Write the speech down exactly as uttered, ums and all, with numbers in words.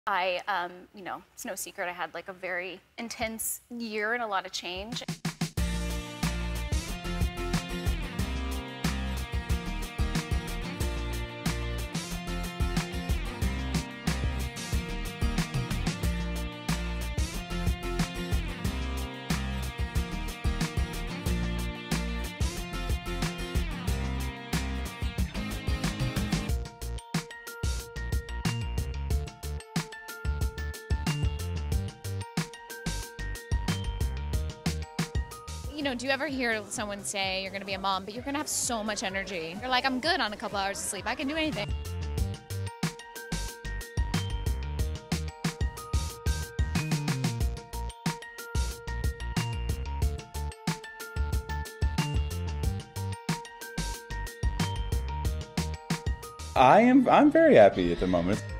I, um, you know, it's no secret I had like a very intense year and a lot of change. You know, do you ever hear someone say you're going to be a mom, but you're going to have so much energy? You're like, I'm good on a couple hours of sleep. I can do anything. I am I'm very happy at the moment.